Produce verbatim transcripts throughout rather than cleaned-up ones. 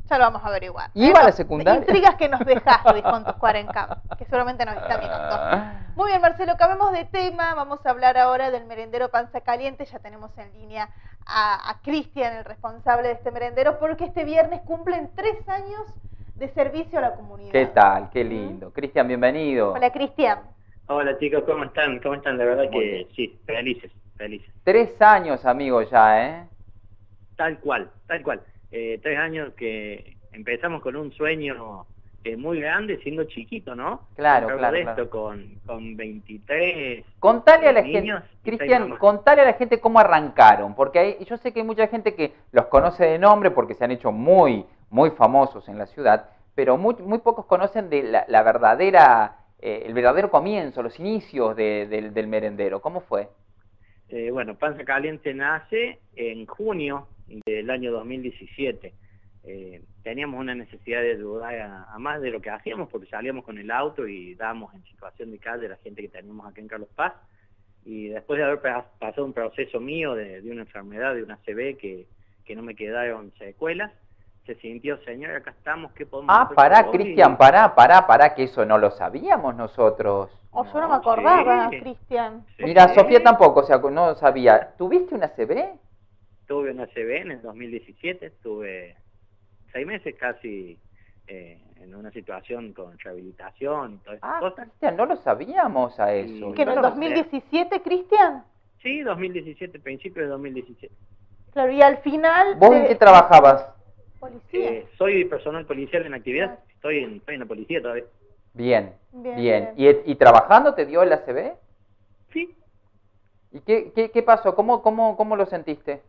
Ya lo vamos a averiguar. ¿Iba a la Eh, secundaria? Intrigas que nos dejas, Luis, con tus cuarenta, que seguramente nos está mirando. Muy bien, Marcelo, cambiemos de tema. Vamos a hablar ahora del merendero Panza Caliente. Ya tenemos en línea a, a Cristian, el responsable de este merendero, porque este viernes cumplen tres años de servicio a la comunidad. ¿Qué tal? Qué lindo. ¿Mm? Cristian, bienvenido. Hola, Cristian. Hola, chicos, ¿cómo están? ¿Cómo están? De verdad Muy que bien. sí, felices, felices. Tres años, amigo, ya, ¿eh? Tal cual, tal cual. Eh, tres años que empezamos con un sueño eh, muy grande, siendo chiquito, ¿no? Claro, Pero claro, de esto claro. Con, con veintitrés Contale a la niños gente, y seis Cristian, mamás. contale a la gente cómo arrancaron, porque hay, yo sé que hay mucha gente que los conoce de nombre porque se han hecho muy, muy famosos en la ciudad, pero muy, muy pocos conocen de la, la verdadera, eh, el verdadero comienzo, los inicios de, del, del merendero. ¿Cómo fue? Eh, bueno, Panza Caliente nace en junio del año dos mil diecisiete. Eh, teníamos una necesidad de ayudar a, a más de lo que hacíamos, porque salíamos con el auto y dábamos en situación de calle a la gente que teníamos acá en Carlos Paz. Y después de haber pasado un proceso mío de, de una enfermedad, de una A C V, que, que no me quedaron secuelas, se sintió, señor, acá estamos, ¿qué podemos Ah, hacer pará, por vos? Cristian, Y... pará, pará, pará, que eso no lo sabíamos nosotros. O yo no me No, acordaba, sí, Cristian. sí. Mira, Sofía tampoco, o sea, no sabía. ¿Tuviste una A C V? Tuve una A C V en el dos mil diecisiete, estuve seis meses casi eh, en una situación con rehabilitación y todas esas Ah, cosas. Cristian, no lo sabíamos a eso. Y- ¿Que en Yo el no lo dos mil diecisiete, Cristian? Sí, dos mil diecisiete, principios de dos mil diecisiete. Claro, y al final... ¿Vos de- en qué trabajabas? Policía. Eh, soy personal policial en actividad, estoy en, estoy en la policía todavía. Bien, Bien, bien. bien. ¿Y, y trabajando te dio el A C V? Sí. ¿Y qué, qué, qué pasó? ¿Cómo, cómo, cómo lo sentiste?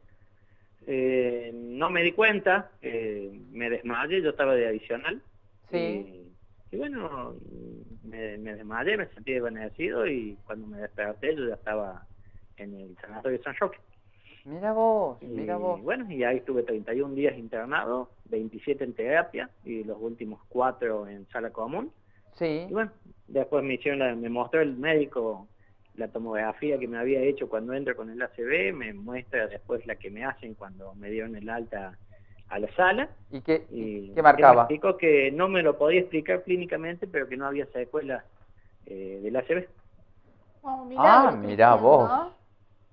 Eh, no me di cuenta, eh, me desmayé, yo estaba de adicional. Sí. Y, y bueno, me, me desmayé, me sentí desvanecido y cuando me desperté yo ya estaba en el sanatorio de San Roque. Mira vos, Y mira vos. bueno, y ahí estuve treinta y un días internado, veintisiete en terapia y los últimos cuatro en sala común. Sí. Y bueno, después me hicieron la, me mostró el médico la tomografía que me había hecho cuando entro con el A C V, me muestra después la que me hacen cuando me dieron el alta a la sala. ¿Y qué, Y qué marcaba? él me explicó que no me lo podía explicar clínicamente, pero que no había secuelas eh, del A C V. Oh, milagro, Ah, mirá Cristian, vos. ¿no?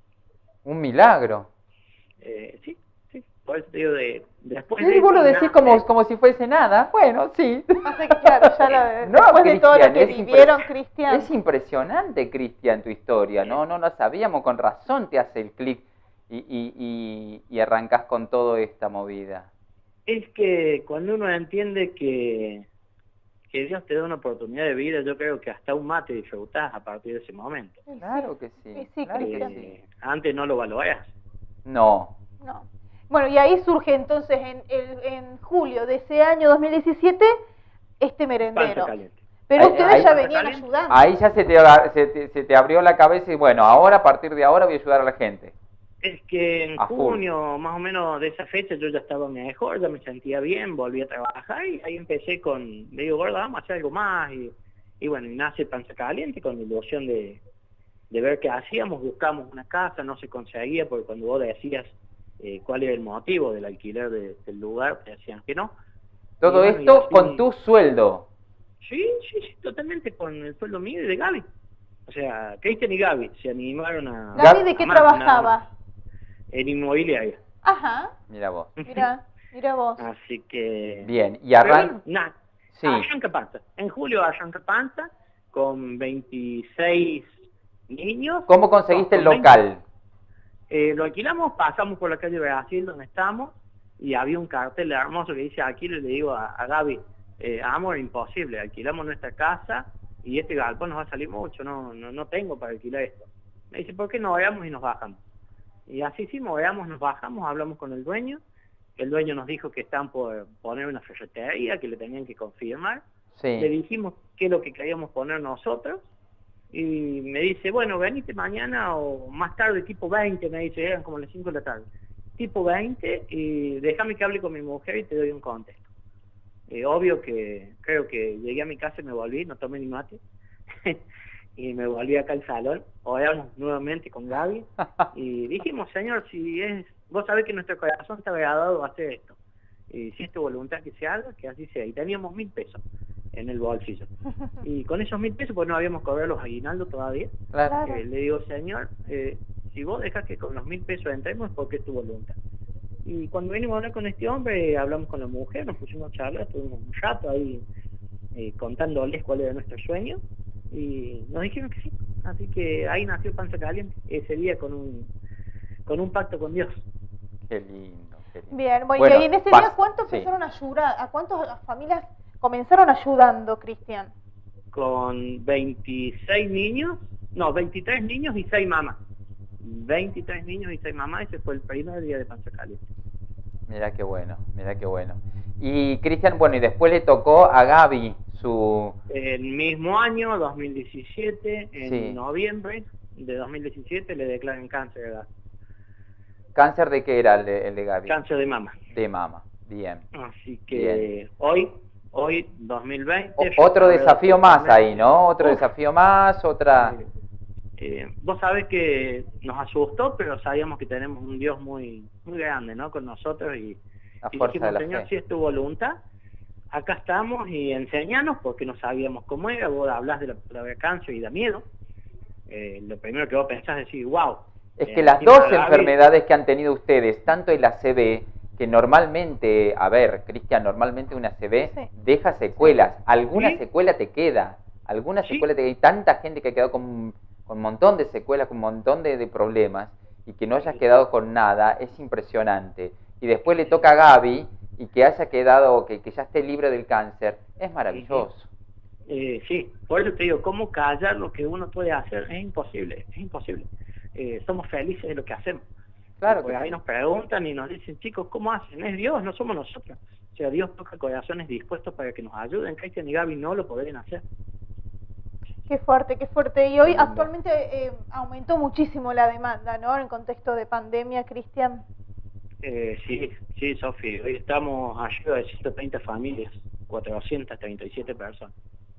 Un milagro. Eh, sí, sí, por eso te digo, de, después Y de vos lo eso decís nace- como, como si fuese nada. Bueno, sí. Pasa que, claro, ya la, No, después de todo lo Cristian, que es vivieron, impres- Cristian. Es impresionante, Cristian, tu historia. No, no la sabíamos, con razón te hace el clic y, y, y, y arrancás con toda esta movida. Es que cuando uno entiende que, que Dios te da una oportunidad de vida, yo creo que hasta un mate disfrutás a partir de ese momento. Claro que sí. Y sí, claro que Cristian. sí. Eh, antes no lo valorás. No. No. Bueno, y ahí surge entonces en, el, en julio de ese año dos mil diecisiete este Panza merendero. caliente. Pero Ahí- ustedes ahí- ya Panza venían caliente. ayudando. Ahí ya se te, se, te, se te abrió la cabeza y bueno, ahora a partir de ahora voy a ayudar a la gente. Es que en A full. junio, más o menos de esa fecha, yo ya estaba mejor, ya me sentía bien, volví a trabajar y ahí empecé con, le digo, gorda, vamos a hacer algo más. Y, y bueno, y nace Panza Caliente con la ilusión de, de ver qué hacíamos, buscamos una casa, no se conseguía, porque cuando vos decías eh, cuál era el motivo del alquiler de- del lugar, te decían que no. Todo Y bueno, y esto así- con tu sueldo. Sí, sí, sí, totalmente con el sueldo mío y de Gaby. O sea, Cristian y Gaby se animaron a... Gaby, ¿de qué a más, nada trabajaba? más. En inmobiliaria. Ajá, Mira vos. mira, mira vos. Así que... Bien, y Pero arran... bueno, nada, Sí. arranca Panza. En julio arranca Panza con veintiséis niños. ¿Cómo conseguiste el Con veinte. local? Eh, lo alquilamos, pasamos por la calle Brasil donde estamos y había un cartel hermoso que dice alquilo y le digo a, a Gaby, eh, amor, imposible, alquilamos nuestra casa y este galpón nos va a salir mucho, no, no, no tengo para alquilar esto. Me dice, ¿por qué no vayamos y nos bajamos? Y así hicimos, veamos, nos bajamos, hablamos con el dueño, el dueño nos dijo que están por poner una ferretería, que le tenían que confirmar. Le Sí. dijimos qué es lo que queríamos poner nosotros y me dice, bueno, venite mañana o más tarde, tipo veinte, me dice, eran como las cinco de la tarde, tipo veinte, y déjame que hable con mi mujer y te doy un contexto. Eh, obvio que creo que llegué a mi casa y me volví, no tomé ni mate, y me volví acá al salón, oramos nuevamente con Gaby, y dijimos, señor, si es, vos sabés que nuestro corazón está agradado a hacer esto. y si es tu voluntad que se haga, que así sea. Y teníamos mil pesos en el bolsillo. Y con esos mil pesos, pues no habíamos cobrado los aguinaldos todavía. Claro. Eh, le digo, señor, eh, si vos dejas que con los mil pesos entremos, es porque es tu voluntad. Y cuando vinimos a hablar con este hombre, hablamos con la mujer, nos pusimos a charlar, estuvimos un rato ahí eh, contándoles cuál era nuestro sueño, y nos dijeron que sí. Así que ahí nació Panza Caliente, ese día con un, con un pacto con Dios. Qué lindo, qué lindo. Bien, bueno, Bueno, y en ese pas- día, ¿cuántos sí. empezaron a ayudar? ¿A cuántas familias comenzaron ayudando, Cristian? Con veintiséis niños, no, veintitrés niños y seis mamás. veintitrés niños y seis mamás, ese fue el primer día de Panza Caliente. Mirá qué bueno, mirá qué bueno. Y Cristian, bueno, y después le tocó a Gaby su... El mismo año, dos mil diecisiete, en Sí. noviembre de dos mil diecisiete, le declaran cáncer, ¿verdad? ¿Cáncer de qué era el de, el de Gaby? Cáncer de mama. De mama, bien. Así que hoy, hoy, dos mil veinte... O- yo otro sabré desafío más perfectamente- ahí, ¿no? Otro Uf, desafío más, otra... eh, eh, vos sabés que nos asustó, pero sabíamos que tenemos un Dios muy muy grande, ¿no? Con nosotros, y, La y fuerza dijimos, de la Señor, fe. si es tu voluntad, acá estamos, y enseñanos, porque no sabíamos cómo era. Vos hablás de la palabra cáncer y da miedo. Eh, lo primero que vos pensás es decir, wow. Es que las dos enfermedades enfermedades que han tenido ustedes, tanto el A C V, que normalmente, a ver, Cristian, normalmente una A C V Sí. deja secuelas, alguna Sí. secuela te queda, alguna Sí. secuela te queda, hay tanta gente que ha quedado con, con un montón de secuelas, con un montón de, de problemas, y que no hayas Sí. quedado con nada, es impresionante. Y después le toca a Gaby, y que haya quedado, que, que ya esté libre del cáncer, es maravilloso. Eh, sí, por eso te digo, cómo callar lo que uno puede hacer es imposible, es imposible. Eh, somos felices de lo que hacemos. Claro Porque que ahí sí. nos preguntan y nos dicen, chicos, ¿cómo hacen? Es Dios, no somos nosotros. O sea, Dios toca corazones dispuestos para que nos ayuden. Cristian y Gaby no lo podrían hacer. Qué fuerte, qué fuerte. Y hoy Lindo. actualmente eh, aumentó muchísimo la demanda, ¿no? En el contexto de pandemia, Cristian. Eh, sí, sí, Sofi, hoy estamos ayuda de ciento treinta familias, cuatrocientas treinta y siete personas.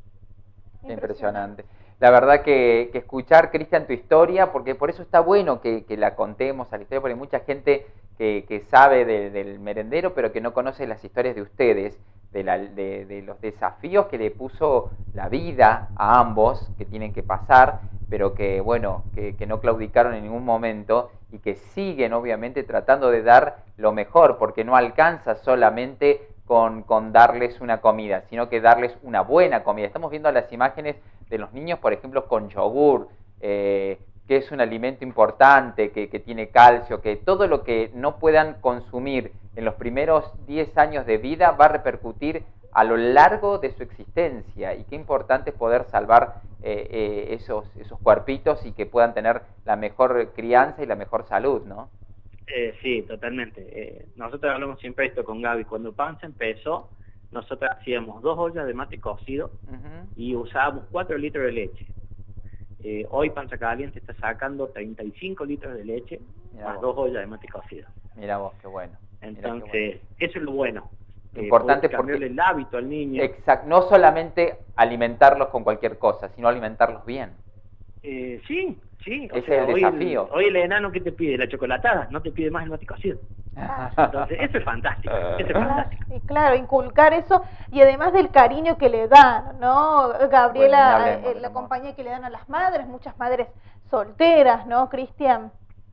Qué impresionante. La verdad que, que escuchar, Cristian, tu historia, porque por eso está bueno que, que la contemos a la historia, porque hay mucha gente que, que sabe de, del merendero, pero que no conoce las historias de ustedes, de, la, de, de los desafíos que le puso la vida a ambos, que tienen que pasar, pero que, bueno, que, que no claudicaron en ningún momento y que siguen, obviamente, tratando de dar lo mejor, porque no alcanza solamente con, con darles una comida, sino que darles una buena comida. Estamos viendo las imágenes de los niños, por ejemplo, con yogur, eh, que es un alimento importante, que, que tiene calcio, que todo lo que no puedan consumir en los primeros diez años de vida va a repercutir a lo largo de su existencia. Y qué importante es poder salvar eh, eh, esos, esos cuerpitos y que puedan tener la mejor crianza y la mejor salud, ¿no? Eh, sí, totalmente. Eh, nosotros hablamos siempre esto con Gaby. Cuando Panza empezó, nosotros hacíamos dos ollas de mate cocido Uh-huh. y usábamos cuatro litros de leche. Eh, hoy Panza Caliente está sacando treinta y cinco litros de leche, Mirá más vos. dos ollas de mate cocido. Mira vos, qué bueno. Mirá qué Entonces, bueno. eso es lo bueno. Lo Eh, importante poder cambiarle porque- el hábito al niño. Exacto, no solamente alimentarlos con cualquier cosa, sino alimentarlos bien. Eh, sí, sí. O Ese sea, es el hoy desafío. hoy el enano, ¿qué te pide? La chocolatada, no te pide más el mate cocido. Entonces, eso es fantástico, eso es Claro, fantástico. y claro, inculcar eso, y además del cariño que le dan, ¿no? Bueno, ni Gabriela, hablemos eh, del la amor. compañía que le dan a las madres, muchas madres solteras, ¿no, Cristian?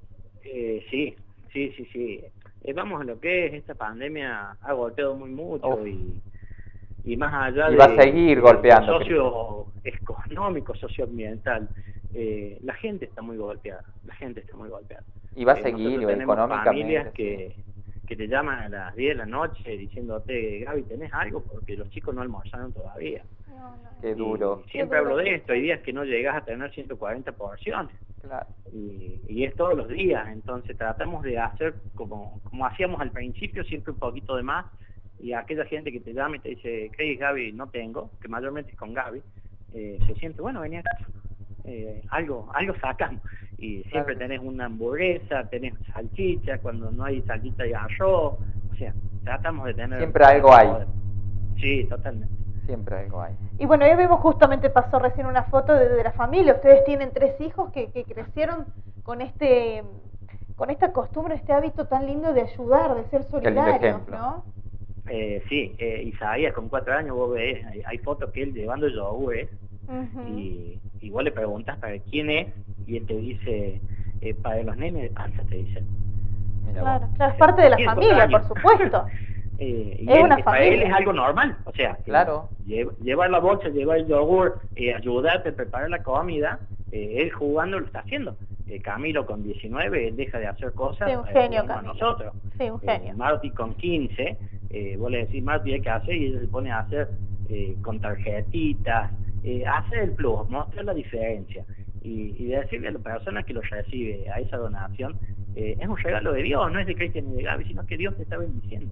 Eh, sí, sí, sí, sí. Eh, vamos a lo que es, esta pandemia ha golpeado muy mucho Uf. y, y más allá Y de, va a seguir de golpeando, lo socioeconómico, socioambiental, eh, la gente está muy golpeada, la gente está muy golpeada. Y va a Eh, seguir nosotros tenemos económicamente. familias sí. que, que te llaman a las diez de la noche diciéndote, Gaby, ¿tenés algo? Porque los chicos no almorzaron todavía. No, no. Qué duro. Y siempre Qué duro. hablo de esto, hay días que no llegas a tener ciento cuarenta porciones. Claro. Y, y es todos los días, entonces tratamos de hacer como, como hacíamos al principio, siempre un poquito de más, y aquella gente que te llama y te dice, ¿qué Gaby? No tengo, que mayormente es con Gaby, eh, se siente, bueno, venía acá, eh, algo, algo sacamos, y siempre Claro. tenés una hamburguesa, tenés salchicha, cuando no hay salchicha y arroz, o sea, tratamos de tener... Siempre algo hay. Sí, totalmente. Siempre algo hay. Y bueno, ya vemos, justamente pasó recién una foto de, de la familia. Ustedes tienen tres hijos que, que crecieron con este con esta costumbre, este hábito tan lindo de ayudar, de ser lindo solidarios, ejemplo. ¿no? Eh, sí, eh, Isaías con cuatro años, vos ves, hay, hay fotos que él llevando yogur, ¿eh? Ujú. y, y vos le preguntas para quién es, y él te dice, eh, para los nenes de panza, te dice. Mira vos. Claro, claro, es parte de la Tiene cuatro familia, por años. supuesto. Eh, y Es él, una para él familia. es algo normal, o sea, que Claro. lleva- llevar la bolsa, llevar el yogur, eh, ayudarte a preparar la comida, eh, él jugando lo está haciendo. Eh, Camilo con diecinueve, él deja de hacer cosas Sí, un para genio, ayudarnos a Camilo. nosotros. Sí, un Eh, genio. Marty con quince, eh, vos le decís, Marty, hay que hacer, y ella se pone a hacer eh, con tarjetitas, eh, hacer el plus, mostrar la diferencia. Y, y decirle a la persona que lo recibe a esa donación, eh, es un regalo de Dios, no es de Cristian ni de Gaby, sino que Dios te está bendiciendo.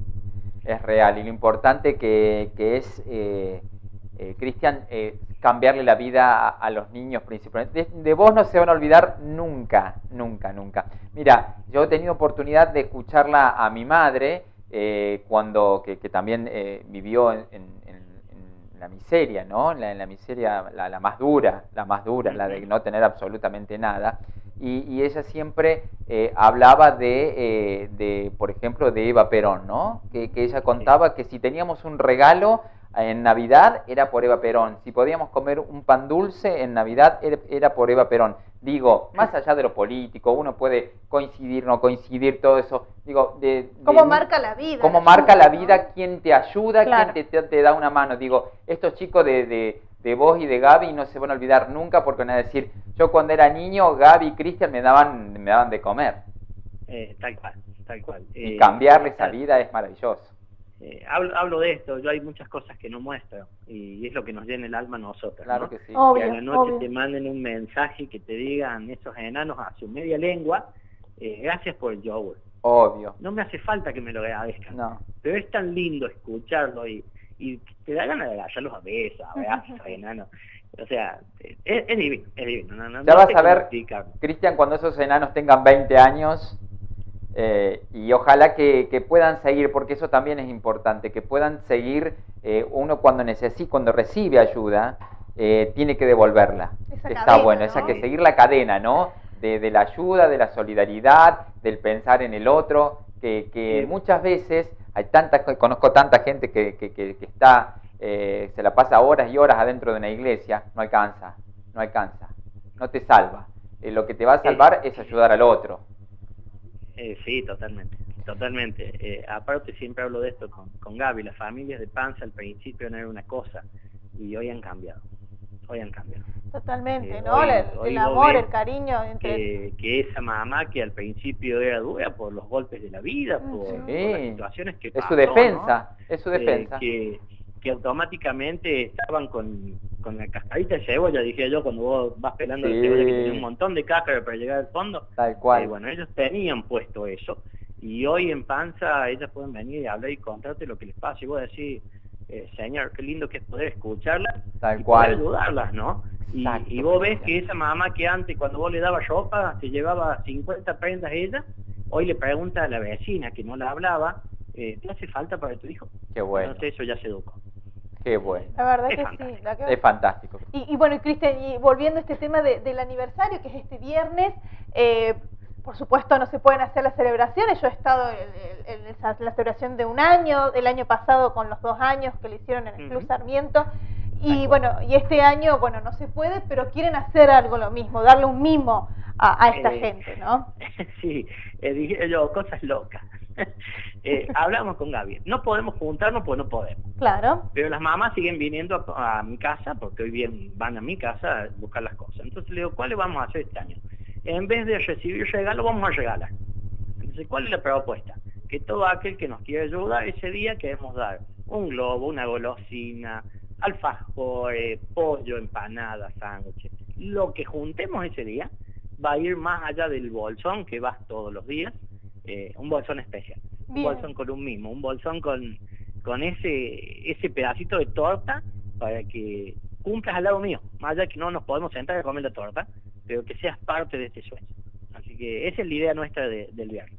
Es real, y lo importante que, que es, eh, eh, Cristian, eh, cambiarle la vida a, a los niños principalmente. De, de vos no se van a olvidar nunca, nunca, nunca. Mira, yo he tenido oportunidad de escucharla a mi madre, eh, cuando, que, que también eh, vivió en, en, en la miseria, ¿no? En la, en la miseria, la, la más dura, la más dura, la de no tener absolutamente nada. Y, y ella siempre eh, hablaba de, eh, de, por ejemplo, de Eva Perón, ¿no? Que, que ella contaba que si teníamos un regalo en Navidad era por Eva Perón, si podíamos comer un pan dulce en Navidad era, era por Eva Perón. Digo, más allá de lo político, uno puede coincidir, no coincidir, todo eso. Digo, de, ¿Cómo de, marca la vida? ¿Cómo la marca ayuda, la ¿no? vida? ¿Quién te ayuda? Claro. ¿Quién te, te, te da una mano? Digo, estos chicos de... de de vos y de Gaby no se van a olvidar nunca, porque van a decir, yo cuando era niño, Gaby y Cristian me daban, me daban de comer. Eh, tal cual, tal cual. Y Eh, cambiarle esa tal, vida es maravilloso. Eh, hablo, hablo de esto, yo hay muchas cosas que no muestro, y es lo que nos llena el alma a nosotros, Claro ¿no? que sí. Obvio, Que a la noche obvio. te manden un mensaje, que te digan esos enanos a su media lengua, eh, gracias por el yogur. Obvio. No me hace falta que me lo agradezcan, No. pero es tan lindo escucharlo, y, y te da ganas de agarrarlos a besos, a abrazos, a esos enanos. O sea, es, es divino, es divino. No, no, Ya no vas sé a cómo ver, explicarlo. Cristian, cuando esos enanos tengan veinte años, eh, y ojalá que, que puedan seguir, porque eso también es importante, que puedan seguir, eh, uno cuando necesita, cuando recibe ayuda, eh, tiene que devolverla. Esa Está cadena, bueno, ¿no? esa que seguir la cadena, ¿no? De, de la ayuda, de la solidaridad, del pensar en el otro, que, que Eh, muchas veces hay tanta, conozco tanta gente que, que, que, que está, eh, se la pasa horas y horas adentro de una iglesia, no alcanza, no alcanza, no te salva. Eh, lo que te va a salvar es ayudar al otro. Eh, sí, totalmente, totalmente. Eh, aparte siempre hablo de esto con, con Gaby, las familias de panza al principio no era una cosa, y hoy han cambiado, hoy han cambiado. Totalmente, Eh, ¿no? hoy- el, hoy el vos amor, ves el cariño entre... Que, que esa mamá que al principio era dura por los golpes de la vida, por, Ujú. por las Sí, situaciones que es pasó, su defensa, es su ¿no? defensa. Eh, que, que automáticamente estaban con, con la cascarita de cebolla, dije yo, cuando vos vas pelando Sí. la cebolla, que tenía un montón de cáscara para llegar al fondo. Tal cual. Eh, bueno, ellos tenían puesto eso, y hoy en panza ellas pueden venir y hablar y contarte lo que les pasa, y vos decís, eh, señor, qué lindo que es poder escucharlas Tal y cual. poder ayudarlas, ¿no? Y, Exacto, y vos ves Cristian. que esa mamá que antes cuando vos le dabas ropa se llevaba cincuenta prendas ella, hoy le pregunta a la vecina que no la hablaba, eh, ¿te hace falta para tu hijo? Qué bueno. Entonces eso ya se educó. Qué bueno. La verdad Es que fantástico. sí. La que... Es fantástico. Y, y bueno, y Cristian, y volviendo a este tema de, del aniversario, que es este viernes, eh, por supuesto no se pueden hacer las celebraciones. Yo he estado en, en, en esa- la celebración de un año, el año pasado con los dos años que le hicieron en el Club Ujú. Sarmiento. Y bueno, y este año, bueno, no se puede, pero quieren hacer algo lo mismo, darle un mimo a, a esta Eh, gente, ¿no? Sí, eh, dije yo, cosas locas. eh, hablamos con Gaby, no podemos juntarnos pues no podemos. Claro. Pero las mamás siguen viniendo a, a mi casa, porque hoy bien van a mi casa a buscar las cosas. Entonces le digo, ¿cuál le vamos a hacer este año? En vez de recibir regalo, vamos a regalar. Entonces, ¿cuál es la propuesta? Que todo aquel que nos quiera ayudar ese día queremos dar un globo, una golosina, alfajores, pollo, empanadas, sándwiches. Lo que juntemos ese día va a ir más allá del bolsón que vas todos los días, eh, un bolsón especial. Un Bien. bolsón con un mimo, un bolsón con, con ese, ese pedacito de torta para que cumplas al lado mío. Más allá que no nos podemos sentar a comer la torta, pero que seas parte de este sueño. Así que esa es la idea nuestra de, del viernes.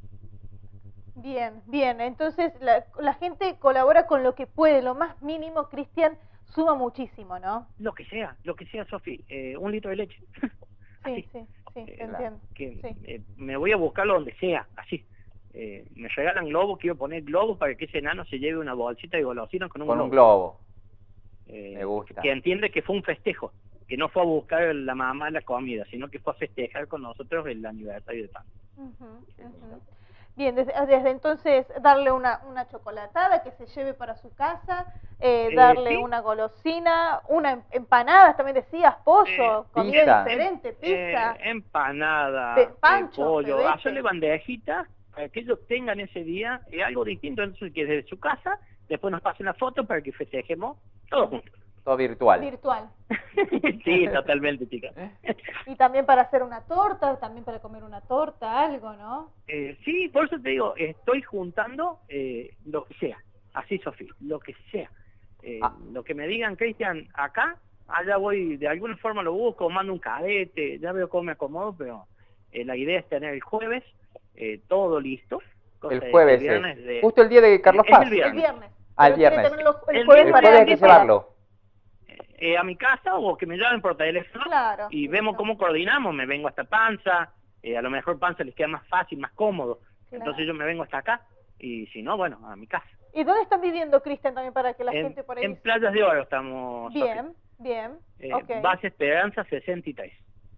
Bien, bien. Entonces la, la gente colabora con lo que puede, lo más mínimo, Cristian, suma muchísimo, ¿no? Lo que sea, lo que sea, Sofi, eh, un litro de leche. Sí, Así. sí, sí, te Eh, entiendo. que Sí. eh, me voy a buscarlo donde sea, así. eh, me regalan globos, quiero poner globos para que ese enano se lleve una bolsita de golosinas con un Con globo. un globo. Eh, Me gusta. Que entiende que fue un festejo, que no fue a buscar la mamá la comida, sino que fue a festejar con nosotros el aniversario de Pan. Ujú, ujú. Bien, desde, desde entonces darle una, una chocolatada que se lleve para su casa, eh, Eh, darle sí. una golosina, una em- empanada, también decías, pollo, Eh, comida pizza. diferente, pizza, Eh, empanada, Pe- eh, pancho, pollo, pebete. hacerle bandejitas para que ellos tengan ese día eh, algo distinto, entonces que desde su casa después nos pasen la foto para que festejemos todos juntos. Todo virtual. virtual. Sí, totalmente, chicas. Y también para hacer una torta, también para comer una torta, algo, ¿no? Eh, sí, por eso te digo, estoy juntando eh, lo que sea, así Sofía, lo que sea. Eh, Ah. Lo que me digan, Cristian, acá, allá voy, de alguna forma lo busco, mando un cadete, ya veo cómo me acomodo, pero eh, la idea es tener el jueves eh, todo listo. cosa El de que jueves viernes es. de- Justo el día de Carlos es el Paz. viernes. El viernes. Ah, el Pero quiere viernes. tenerlo el El jueves El para jueves hay que invitar. llevarlo. eh, a mi casa o que me llamen por teléfono Claro. y vemos cómo coordinamos, me vengo hasta Panza, eh, a lo mejor Panza les queda más fácil, más cómodo, Claro. entonces yo me vengo hasta acá y si no, bueno, a mi casa. ¿Y dónde están viviendo, Cristian, también para que la En, gente por ahí... en Playas de Oro estamos, Bien, bien, Sofi. Eh, ok. Base Esperanza sesenta y tres.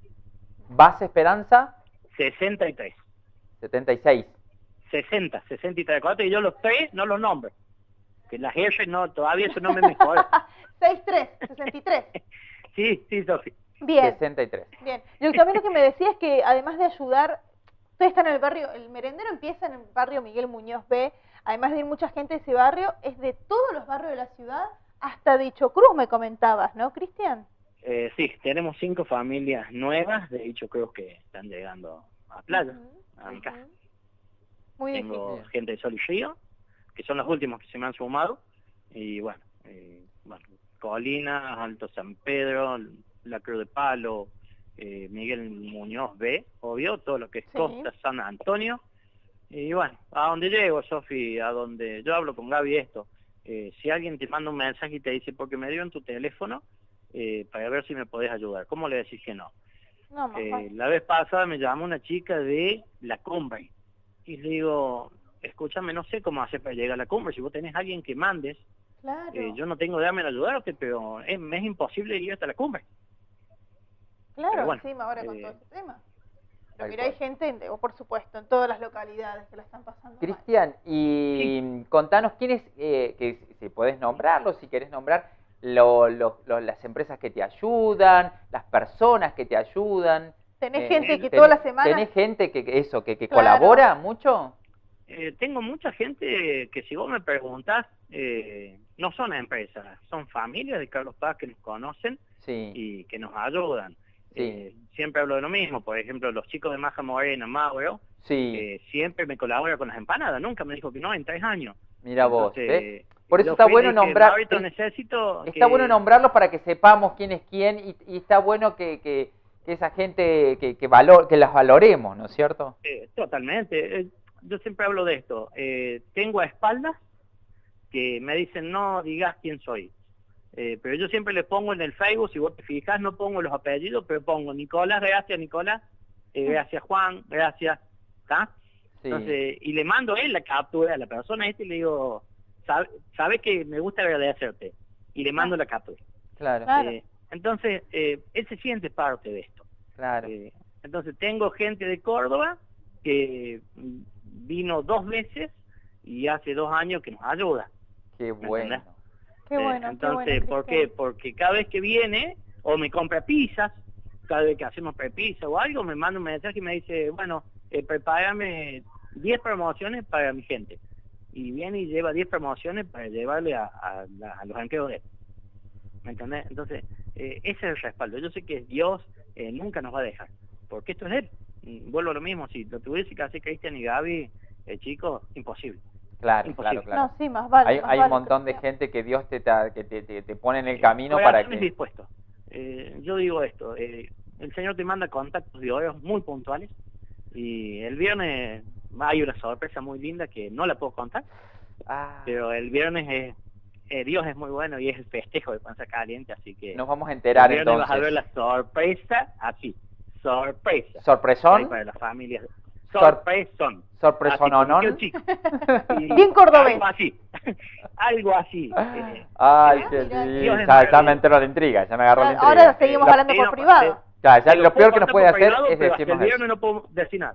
Base Esperanza sesenta y tres. setenta y seis. sesenta, sesenta y tres. Acuérdate que yo los tres no los nombro. Que las R no, todavía eso no me mejora. sesenta y tres, sesenta y tres. Sí, sí, Sofi. Bien, sesenta y tres. bien. Yo también lo que me decía es que además de ayudar, ustedes están en el barrio, el merendero empieza en el barrio Miguel Muñoz B, además de ir mucha gente de ese barrio, es de todos los barrios de la ciudad, hasta Dicho Cruz me comentabas, ¿no, Cristian? Eh, sí, tenemos cinco familias nuevas, de hecho creo que están llegando a Playa, Ujú, a mi ujú. casa. Muy Tengo difícil. gente de Sol y Río, que son los últimos que se me han sumado, y bueno, eh, bueno Colinas, Alto San Pedro, La Cruz de Palo, eh, Miguel Muñoz B, obvio, todo lo que es Sí. Costa, San Antonio, y bueno, a donde llego, Sofi, a donde yo hablo con Gaby esto, eh, si alguien te manda un mensaje y te dice, porque me dieron tu teléfono, eh, para ver si me podés ayudar, ¿cómo le decís que no? No, más Eh, fácil. la vez pasada me llamó una chica de la cumbre y le digo, escúchame, no sé cómo hacer para llegar a la cumbre, si vos tenés alguien que mandes, Claro. eh, yo no tengo de en ayudarte, pero es, me es imposible ir hasta la cumbre. Claro, Pero bueno, encima ahora con eh, todo este tema. Pero tal mira, hay cual. gente, en- o por supuesto, en todas las localidades que la están pasando mal. Cristian, y contanos quiénes, eh, que si- si podés nombrarlos, si querés nombrar lo- lo- lo- las empresas que te ayudan, las personas que te ayudan. Tenés Eh, gente que tenés- todas las semanas... ¿Tenés gente que que eso, que, que Claro. colabora mucho? Eh, tengo mucha gente que si vos me preguntás, eh, no son empresas, son familias de Carlos Paz que nos conocen Sí. y que nos ayudan. Sí. Eh, siempre hablo de lo mismo, por ejemplo, los chicos de Maja Morena, Mauro, Sí, eh, siempre me colabora con las empanadas, nunca me dijo que no en tres años. mira vos. Entonces, ¿eh? Por eso yo está fui y bueno le dije, nombrar, Maurito, es- necesito está que- bueno nombrarlos para que sepamos quién es quién y, y está bueno que, que, que esa gente, que, que, valor, que las valoremos, ¿no es cierto? Eh, totalmente. Eh, yo siempre hablo de esto. Eh, tengo a espaldas que me dicen, no digas quién soy. Eh, pero yo siempre le pongo en el Facebook, si vos te fijas, no pongo los apellidos, pero pongo Nicolás, gracias Nicolás, eh, gracias Juan, gracias, ¿está? Sí. Entonces, y le mando él la captura a la persona esta y le digo, sabe, sabe que me gusta agradecerte, y le mando la captura. Claro, Claro. Eh, entonces, eh, él se siente parte de esto. claro. Eh, entonces tengo gente de Córdoba que mm, vino dos veces y hace dos años que nos ayuda. Qué ¿me bueno. entendés? Qué Eh, bueno, entonces, qué bueno, ¿por qué? Cristian. Porque cada vez que viene o me compra pizzas, cada vez que hacemos prepizza o algo, me manda un mensaje y me dice, bueno, eh, prepárame diez promociones para mi gente. Y viene y lleva diez promociones para llevarle a, a, la- a los empleos de él. ¿Me entendés? Entonces, eh, ese es el respaldo. Yo sé que Dios eh, nunca nos va a dejar, porque esto es él. Mm, Vuelvo a lo mismo, si lo tuviese que hacer Cristian y Gaby, eh, chicos, imposible. Claro, Imposible. claro, claro. No, sí, más vale. hay más hay un vale, montón de Cristian. gente que Dios te, ta- que te, te, te pone en el camino para Corazones que... dispuestos. Eh, yo digo esto, eh, el Señor te manda contactos de horarios muy puntuales y el viernes hay una sorpresa muy linda que no la puedo contar, Ah, pero el viernes es, eh, Dios es muy bueno y es el festejo de Panza Caliente, así que nos vamos a el enterar viernes entonces. vas a ver la sorpresa así, sorpresa. Hay ¿Sorpresón? para las familias. Sorpresón. Sorpresononón. Bien cordobés. Algo así. Algo así. Eh, Ay, Ah, qué mira, lindo. Dios Ya, es ya me entró la intriga, ya me agarró la intriga. Ahora seguimos Eh, hablando sí, por no, privado. sí. Ya, ya Te lo lo peor puedo que nos contar puede por hacer privado, es pero hasta el decirnos viernes eso. no puedo decir nada.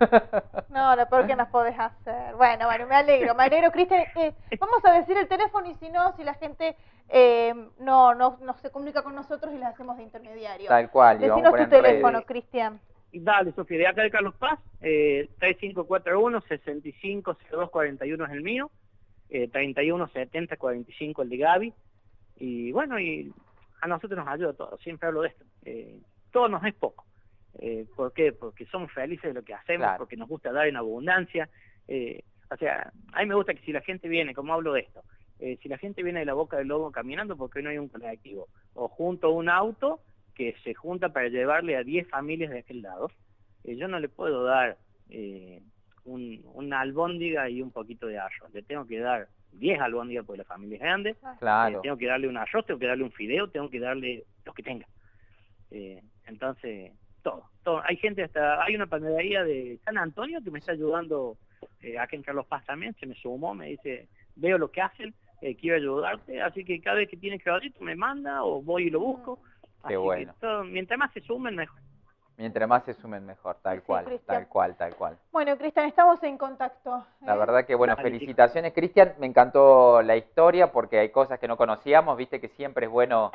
No, lo peor que nos podés hacer. Bueno, bueno, me alegro, me alegro, Cristian. Eh, vamos a decir el teléfono y si no, si la gente eh, no, no, no se comunica con nosotros y les hacemos de intermediario. Tal cual, y vamos a Decinos tu poner en teléfono, redes. Cristian. Dale, Sofía, de acá de Carlos Paz, eh, tres cinco cuatro uno, seis cinco cero dos cuatro uno es el mío, eh, treinta y uno setenta cuarenta y cinco el de Gaby, y bueno, y a nosotros nos ayuda todo, siempre hablo de esto, eh, todo nos es poco. Eh, ¿Por qué? Porque somos felices de lo que hacemos, Claro. porque nos gusta dar en abundancia. Eh, o sea, a mí me gusta que si la gente viene, como hablo de esto, eh, si la gente viene de la Boca del Lobo caminando, porque no hay un colectivo, o junto a un auto que se junta para llevarle a diez familias de aquel lado, eh, yo no le puedo dar eh, un, una albóndiga y un poquito de arroz, le tengo que dar diez albóndigas porque la familia es grande, Claro. eh, tengo que darle un arroz, tengo que darle un fideo, tengo que darle lo que tenga. Eh, entonces... Todo, todo. Hay gente hasta, hay una panadería de San Antonio que me está ayudando, eh, acá en Carlos Paz también, se me sumó, me dice, veo lo que hacen, eh, quiero ayudarte, así que cada vez que tiene crédito me manda o voy y lo busco. Qué Así bueno. que todo, mientras más se sumen, mejor. Mientras más se sumen mejor, tal Sí, cual, Cristian. tal cual, tal cual. Bueno, Cristian, estamos en contacto. La ¿eh? verdad que, bueno, Dale, felicitaciones, Cristian. Me encantó la historia porque hay cosas que no conocíamos, viste que siempre es bueno,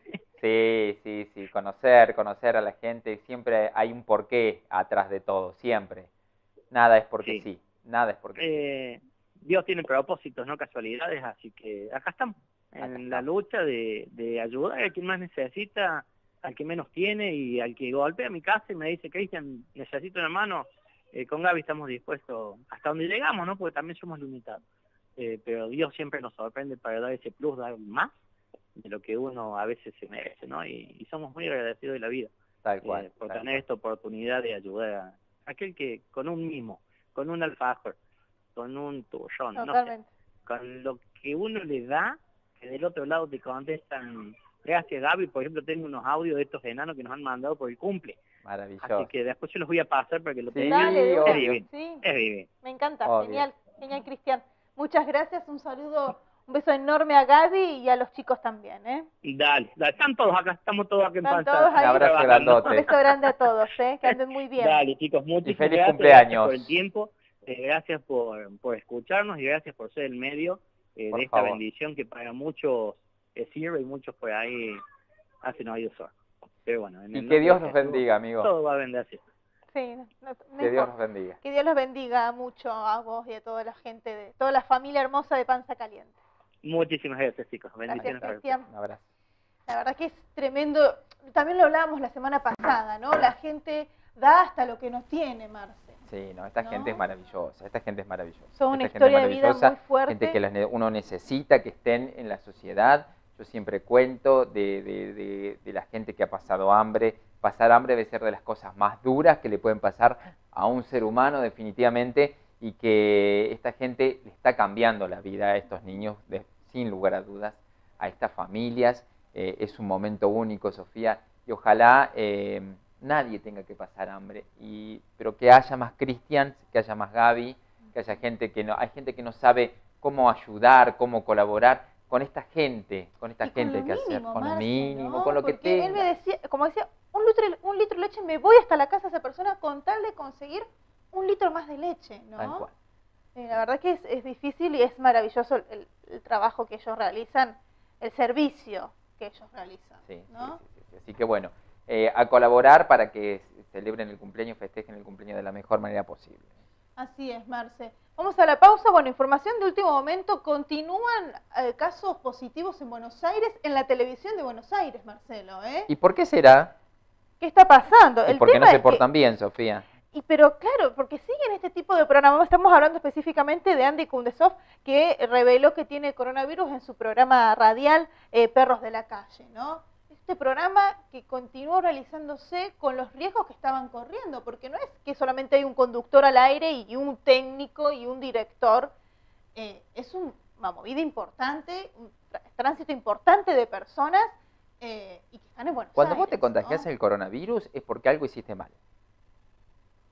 sí, sí, sí, conocer, conocer a la gente. Siempre hay un porqué atrás de todo, siempre. Nada es porque sí, Sí. nada es porque sí. Eh, Dios tiene propósitos, no casualidades, así que acá estamos, en Acá la estamos. lucha de, de ayudar a quien más necesita, al que menos tiene y al que golpea mi casa y me dice, Cristian, necesito una mano, eh, con Gaby estamos dispuestos hasta donde llegamos, ¿no? Porque también somos limitados. Eh, pero Dios siempre nos sorprende para dar ese plus, dar más de lo que uno a veces se merece, ¿no? Y, y somos muy agradecidos de la vida Tal cual. eh, por tal tener cual. esta oportunidad de ayudar a aquel que con un mimo, con un alfajor, con un turrón, no sé, Totalmente. con lo que uno le da, que del otro lado te contestan, gracias Gaby, por ejemplo tengo unos audios de estos enanos que nos han mandado por el cumple, Maravilloso. así que después se los voy a pasar para que lo Sí, tengan. Dale, de una. Es divino, Sí, es divino. me encanta. Obvio. Genial, genial, Cristian. Muchas gracias, un saludo, un beso enorme a Gaby y a los chicos también, ¿eh? Dale, dale, están todos acá, estamos todos acá en Están Panza. todos ahí. Un abrazo trabajando. grandote. Un beso grande a todos, ¿eh? Que anden muy bien. Dale, chicos, muchísimas feliz gracias, cumpleaños. gracias por el tiempo, eh, gracias por, por escucharnos y gracias por ser el medio eh, Por de esta favor. bendición que para muchos eh, sirve y muchos por ahí hacen oídos sordos. Pero bueno, en Y el que nombre Dios de los Jesús, bendiga, amigo. todo va a bendecir. Sí, no- no Que Dios importa. los bendiga. Que Dios los bendiga mucho a vos y a toda la gente, de toda la familia hermosa de Panza Caliente. Muchísimas gracias, chicos. Gracias, Bendiciones para ustedes. Cristian. Un abrazo. La verdad que es tremendo. También lo hablábamos la semana pasada, ¿no? La gente da hasta lo que no tiene, Marce. Sí, no, esta ¿No? gente es maravillosa, esta gente es maravillosa. Son una Esta gente es historia de vida maravillosa, muy fuerte. gente que las ne- uno necesita que estén en la sociedad. Yo siempre cuento de, de, de, de la gente que ha pasado hambre. Pasar hambre debe ser de las cosas más duras que le pueden pasar a un ser humano definitivamente, y que esta gente le está cambiando la vida a estos niños, de, sin lugar a dudas, a estas familias. Eh, es un momento único, Sofía, y ojalá eh, nadie tenga que pasar hambre, y, pero que haya más Cristians, que haya más Gaby, que haya gente que no, hay gente que no sabe cómo ayudar, cómo colaborar con esta gente, con esta Y con gente lo que hacer, mínimo, con lo Marce, mínimo, ¿no? con lo que Porque él me tenga. decía, como decía, un litro, un litro de leche, me voy hasta la casa de esa persona con tal de conseguir un litro más de leche, ¿no? Tal cual. Eh, la verdad que es, es difícil y es maravilloso el, el- el trabajo que ellos realizan, el servicio que ellos realizan, Sí, ¿no? sí, sí, sí. Así que bueno, eh, a colaborar para que celebren el cumpleaños, festejen el cumpleaños de la mejor manera posible. Así es, Marce. Vamos a la pausa. Bueno, información de último momento. Continúan eh, casos positivos en Buenos Aires, en la televisión de Buenos Aires, Marcelo, ¿eh? ¿Y por qué será? ¿Qué está pasando? ¿Y El por qué no tema se es que- portan bien, Sofía? Y pero claro, porque siguen este tipo de programas. Estamos hablando específicamente de Andy Kundesov, que reveló que tiene coronavirus en su programa radial eh, Perros de la Calle, ¿no? Este programa que continuó realizándose con los riesgos que estaban corriendo, porque no es que solamente hay un conductor al aire y un técnico y un director, eh, es un- una movida importante, un tra- tránsito importante de personas eh, y que están en Buenos Cuando Aires. vos te contagiás ¿no? el coronavirus es porque algo hiciste mal.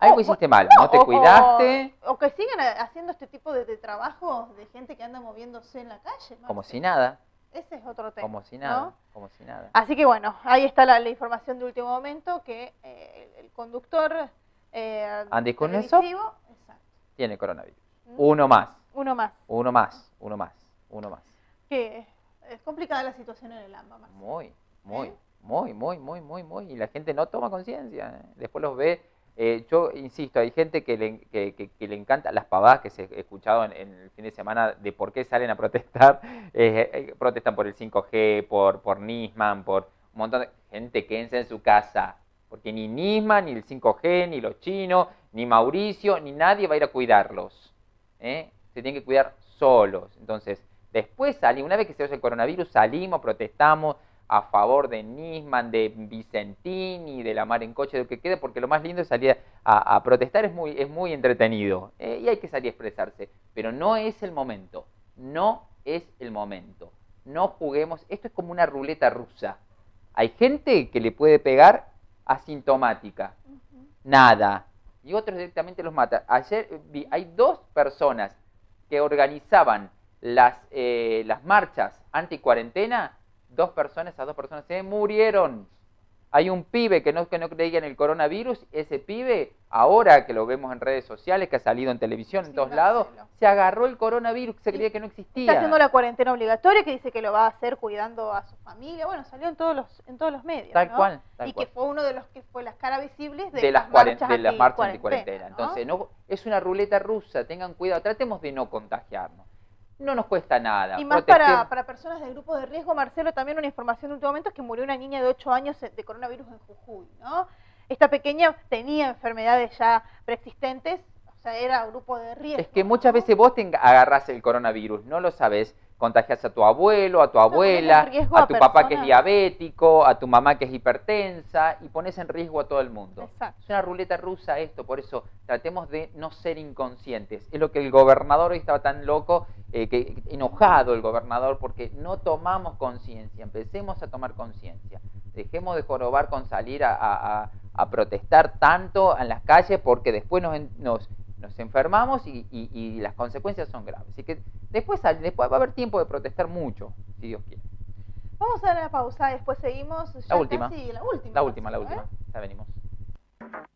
Algo O- hiciste mal, no te o- cuidaste, O, o que sigan haciendo este tipo de, de trabajos de gente que anda moviéndose en la calle. como Marce. si nada, Ese es otro tema. como si nada, ¿no? como si nada. Así que bueno, ahí está la, la información de último momento que eh, el, el conductor eh, Andy Kuznetsov televisivo, exacto, tiene coronavirus. ¿Mm? Uno más, uno más. uno más, uno más, uno más. Que es complicada la situación en el AMBA. Marce. Muy, muy, ¿Eh? muy, muy, muy, muy, muy. Y la gente no toma conciencia. ¿eh? Después los ve. Eh, yo insisto, hay gente que le, que, que, que le encanta las pavadas que se he escuchado en, en el fin de semana de por qué salen a protestar. Eh, eh, protestan por el cinco G, por, por Nisman, por un montón de gente. Quédense en su casa. Porque ni Nisman, ni el cinco G, ni los chinos, ni Mauricio, ni nadie va a ir a cuidarlos. ¿eh? Se tienen que cuidar solos. Entonces, después salimos, una vez que se vaya el coronavirus, salimos, protestamos a favor de Nisman, de Vicentini, de la mar en coche, de lo que quede, porque lo más lindo es salir a, a protestar, es muy, es muy entretenido, eh, y hay que salir a expresarse, pero no es el momento, no es el momento, no juguemos, esto es como una ruleta rusa, hay gente que le puede pegar asintomática, Ujú. nada, y otros directamente los mata. Ayer vi, hay dos personas que organizaban las, eh, las marchas anti-cuarentena, dos personas, esas dos personas se murieron. Hay un pibe que no, que no creía en el coronavirus, ese pibe, ahora que lo vemos en redes sociales, que ha salido en televisión, en Sí, todos Marcelo. lados, se agarró el coronavirus, se Y creía que no existía. Está haciendo la cuarentena obligatoria, que dice que lo va a hacer cuidando a su familia. Bueno, salió en todos los, en todos los medios. Tal ¿no? cual, tal y cual. que fue uno de los que fue las caras visibles de, de las, las cuaren- marchas de las marchas anticuarentena, anticuarentena. ¿no? Entonces, no, es una ruleta rusa, tengan cuidado, tratemos de no contagiarnos. No nos cuesta nada. Y más protestemos. para, para personas del grupo de riesgo, Marcelo, también una información de último momento es que murió una niña de ocho años de coronavirus en Jujuy, ¿no? Esta pequeña tenía enfermedades ya preexistentes, o sea, era grupo de riesgo. Es que muchas ¿no? veces vos te agarrás el coronavirus, no lo sabés, contagiás a tu abuelo, a tu abuela, pones en riesgo a a tu papá que es personas. diabético, a tu mamá que es hipertensa, y pones en riesgo a todo el mundo. Exacto. Es una ruleta rusa esto, por eso tratemos de no ser inconscientes. Es lo que el gobernador hoy estaba tan loco, eh, que, enojado el gobernador, porque no tomamos conciencia, empecemos a tomar conciencia. Dejemos de jorobar con salir a, a, a, a protestar tanto en las calles, porque después nos, nos, nos enfermamos y, y, y las consecuencias son graves. Así que después, después va a haber tiempo de protestar mucho, si Dios quiere. Vamos a dar una pausa, después seguimos. Ya La última. casi la última. La última, la Marcelo, última. ¿eh? Ya venimos.